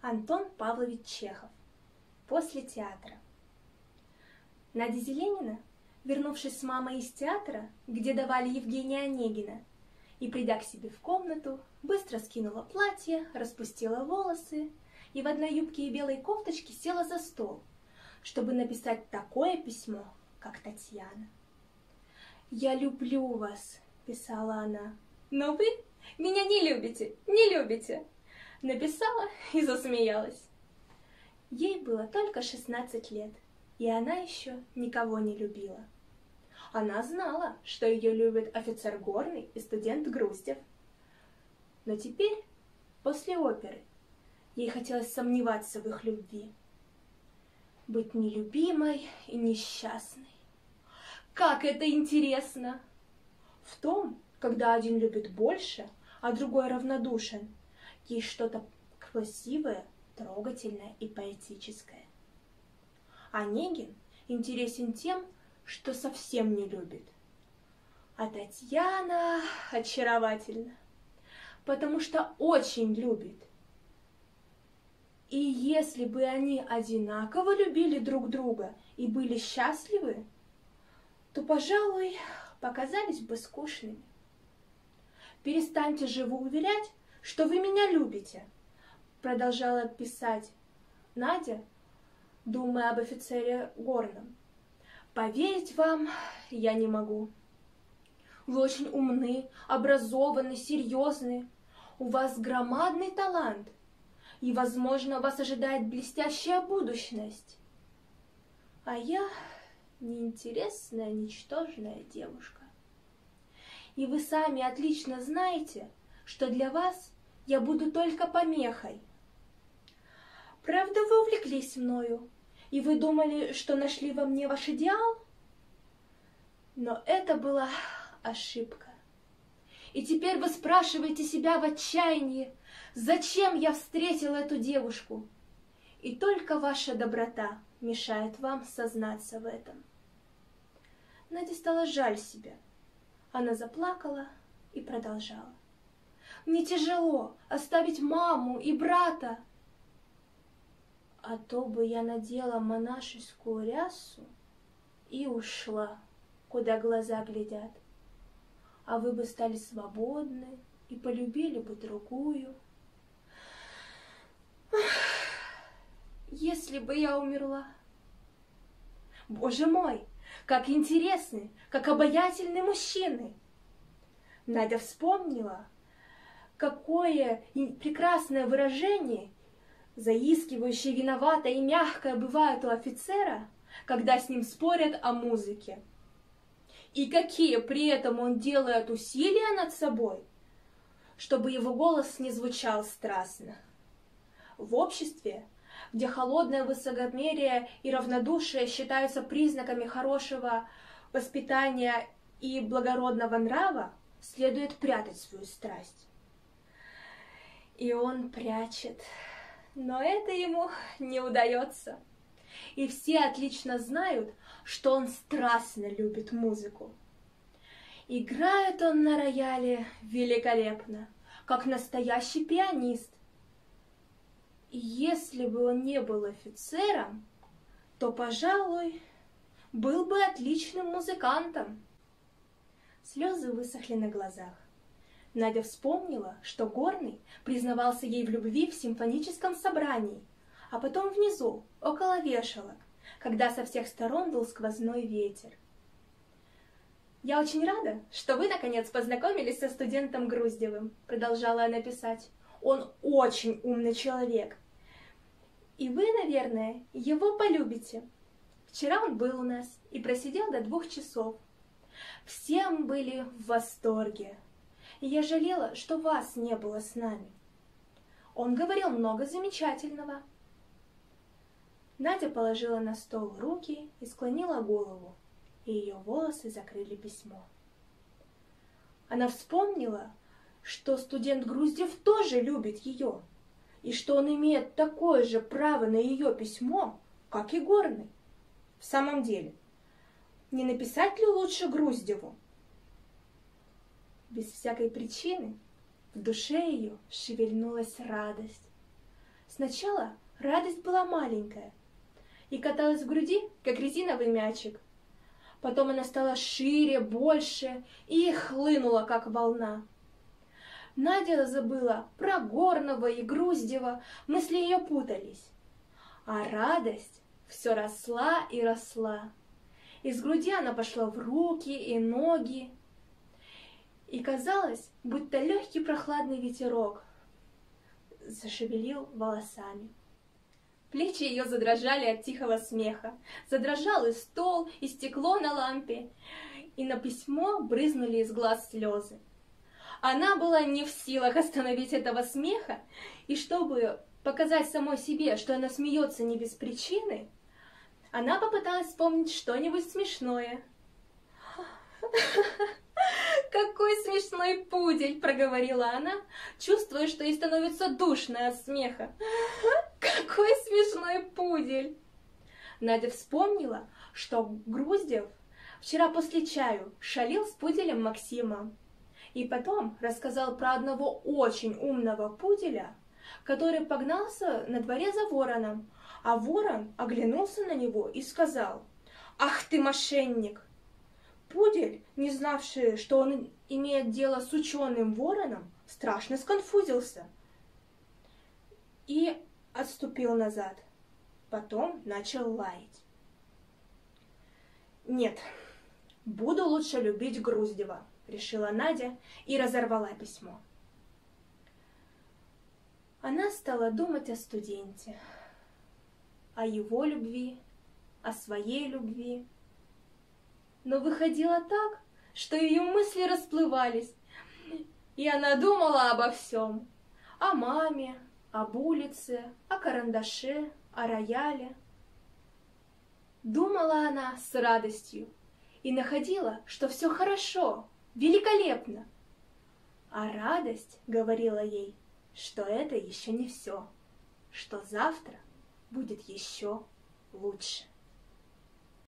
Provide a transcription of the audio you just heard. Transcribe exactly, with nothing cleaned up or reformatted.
Антон Павлович Чехов. После театра. Надя Зеленина, вернувшись с мамой из театра, где давали Евгения Онегина, и, придя к себе в комнату, быстро скинула платье, распустила волосы и в одной юбке и белой кофточке села за стол, чтобы написать такое письмо, как Татьяна. «Я люблю вас», — писала она, — «но вы меня не любите, не любите», — написала и засмеялась. Ей было только шестнадцать лет, и она еще никого не любила. Она знала, что ее любит офицер Горный и студент Груздев. Но теперь, после оперы, ей хотелось сомневаться в их любви. Быть нелюбимой и несчастной. Как это интересно! В том, когда один любит больше, а другой равнодушен, есть что-то красивое, трогательное и поэтическое. Онегин интересен тем, что совсем не любит. А Татьяна очаровательна, потому что очень любит. И если бы они одинаково любили друг друга и были счастливы, то, пожалуй, показались бы скучными. «Перестаньте же вы уверять, что вы меня любите», — продолжала писать Надя, думая об офицере Горном. «Поверить вам я не могу. Вы очень умны, образованы, серьезны. У вас громадный талант, и, возможно, вас ожидает блестящая будущность. А я неинтересная, ничтожная девушка. И вы сами отлично знаете, что для вас я буду только помехой. Правда, вы увлеклись мною, и вы думали, что нашли во мне ваш идеал? Но это была ошибка. И теперь вы спрашиваете себя в отчаянии, зачем я встретил эту девушку? И только ваша доброта мешает вам сознаться в этом». Наде стало жаль себя. Она заплакала и продолжала. «Мне тяжело оставить маму и брата. А то бы я надела монашескую рясу и ушла, куда глаза глядят. А вы бы стали свободны и полюбили бы другую. Если бы я умерла. Боже мой, как интересны, как обаятельны мужчины!» Надя вспомнила, какое прекрасное выражение, заискивающее, виноватое и мягкое, бывает у офицера, когда с ним спорят о музыке. И какие при этом он делает усилия над собой, чтобы его голос не звучал страстно. В обществе, где холодное высокомерие и равнодушие считаются признаками хорошего воспитания и благородного нрава, следует прятать свою страсть. И он прячет, но это ему не удается. И все отлично знают, что он страстно любит музыку. Играет он на рояле великолепно, как настоящий пианист. И если бы он не был офицером, то, пожалуй, был бы отличным музыкантом. Слезы высохли на глазах. Надя вспомнила, что Горный признавался ей в любви в симфоническом собрании, а потом внизу, около вешалок, когда со всех сторон дул сквозной ветер. «Я очень рада, что вы, наконец, познакомились со студентом Груздевым», — продолжала она писать. «Он очень умный человек. И вы, наверное, его полюбите. Вчера он был у нас и просидел до двух часов. Все мы были в восторге, и я жалела, что вас не было с нами. Он говорил много замечательного». Надя положила на стол руки и склонила голову, и ее волосы закрыли письмо. Она вспомнила, что студент Груздев тоже любит ее, и что он имеет такое же право на ее письмо, как и Горный. В самом деле, не написать ли лучше Груздеву? Без всякой причины в душе ее шевельнулась радость. Сначала радость была маленькая и каталась в груди, как резиновый мячик. Потом она стала шире, больше и хлынула, как волна. Надя забыла про Горного и Груздева, мысли ее путались. А радость все росла и росла. Из груди она пошла в руки и ноги. И казалось, будто легкий прохладный ветерок зашевелил волосами. Плечи ее задрожали от тихого смеха. Задрожал и стол, и стекло на лампе, и на письмо брызнули из глаз слезы. Она была не в силах остановить этого смеха, и чтобы показать самой себе, что она смеется не без причины, она попыталась вспомнить что-нибудь смешное. «Какой смешной пудель!» — проговорила она, чувствуя, что ей становится душно от смеха. «Какой смешной пудель!» Надя вспомнила, что Груздев вчера после чаю шалил с пуделем Максимом. И потом рассказал про одного очень умного пуделя, который погнался на дворе за вороном, а ворон оглянулся на него и сказал: «Ах ты, мошенник!» Пудель, не знавший, что он имеет дело с ученым вороном, страшно сконфузился и отступил назад. Потом начал лаять. «Нет, буду лучше любить Груздева», — решила Надя и разорвала письмо. Она стала думать о студенте, о его любви, о своей любви. Но выходило так, что ее мысли расплывались, и она думала обо всем: о маме, об улице, о карандаше, о рояле. Думала она с радостью и находила, что все хорошо, великолепно. А радость говорила ей, что это еще не все, что завтра будет еще лучше.